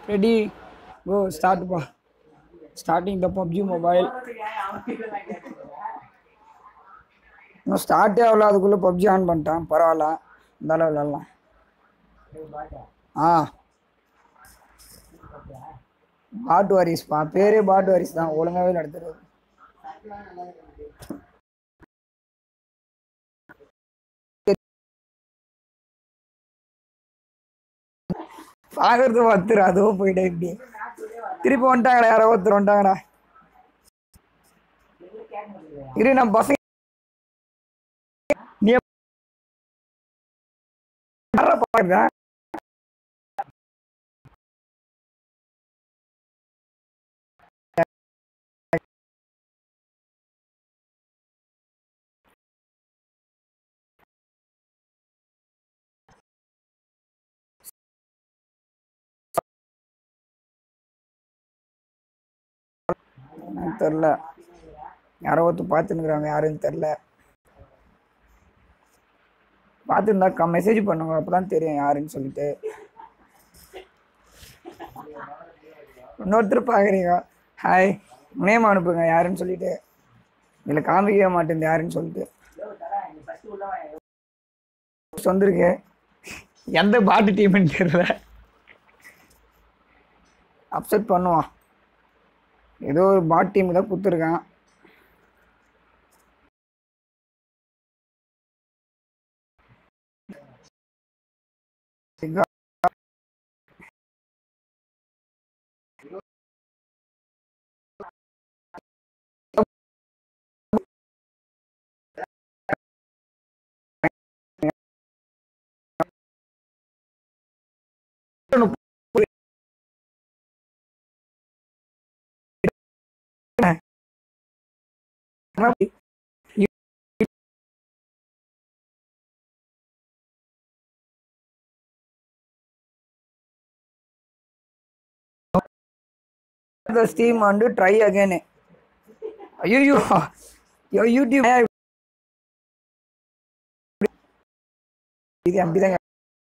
Ready? Go. Start. Starting the PUBG Mobile. இன்னும் ஸ்டார்ட்டே ஆகல அதுக்குள்ளே பப்ஜி ஆன் பண்ணிட்டான். பரவாயில்ல, இருந்தாலும் விளாட்லாம். பாட் வாரிஸ்ப்பா, பேரே பாட் வாரிஸ் தான். ஒழுங்காகவே நடத்துறது. பார்க்கறது ஒருத்தர் அதுவும் போயிட்டேன். இப்படி திருப்பி வந்துட்டாங்கடா, யாரோ ஒருத்தர் வந்துட்டாங்கடா. இரு நம்ம பசங்க நீ பாருங்க. தெரில, யாரோ ஒருத்தர் பார்த்துன்னுக்குறாங்க, யாருன்னு தெரில. பார்த்துருந்தாக்கா மெசேஜ் பண்ணுங்க, அப்பதான் தெரியும் யாருன்னு சொல்லிட்டு. இன்னொருத்தர் பார்க்குறீங்க, ஹாய் நேம் அனுப்புங்க யாருன்னு சொல்லிட்டு. இதில் காமிக்கவே மாட்டேன் யாருன்னு சொல்லிட்டு. வந்துருக்கு, எந்த பாட்டு டீம்னு தெரியல. அப்செட் பண்ணுவான், ஏதோ ஒரு பாட் டீம் தான் கொடுத்துருக்கான். The Steam and try again. ஐயோ, யூடியூப் இது அப்படிதாங்க.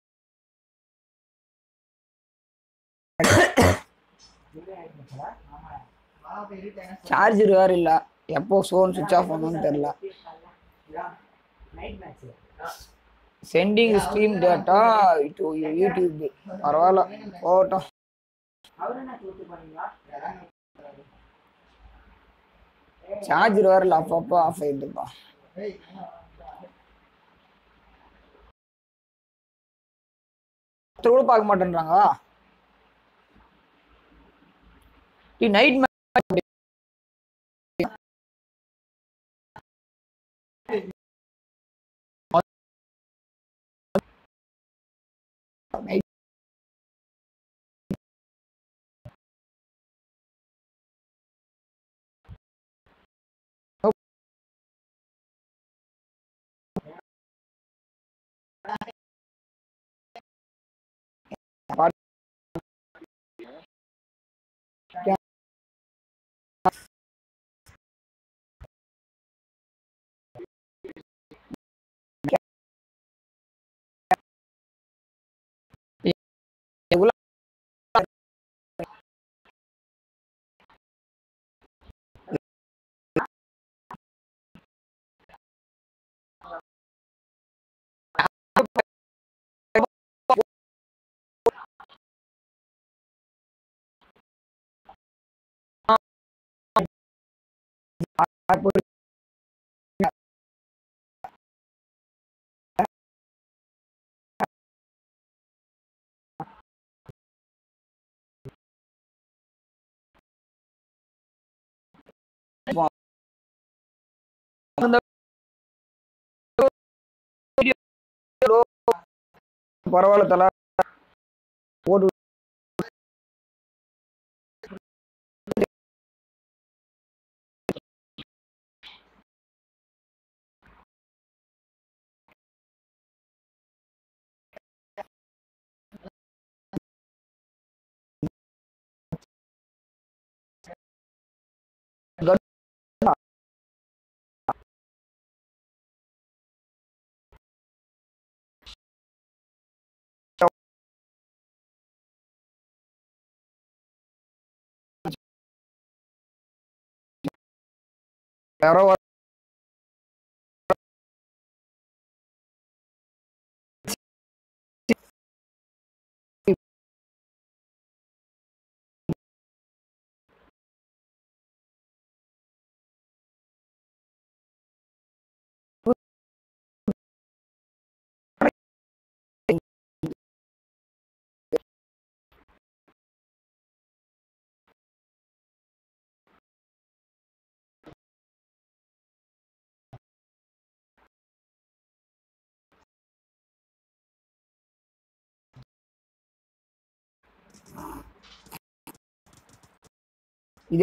சார்ஜர் வேறு இல்லை, எப்போ ஃபோன் சுவிட்ச் ஆஃப் ஆகும்னு தெரியல. Sending stream data to YouTube. பரவாயில்ல, போகட்டும். சார்ஜர் வேறு இல்லை, அப்பப்போ ஆஃப் ஆகிட்டுப்பா. கூட பார்க்க மாட்டேன்றாங்க. நைட் பரவாயில்ல தல போட்டு யாரோ இதே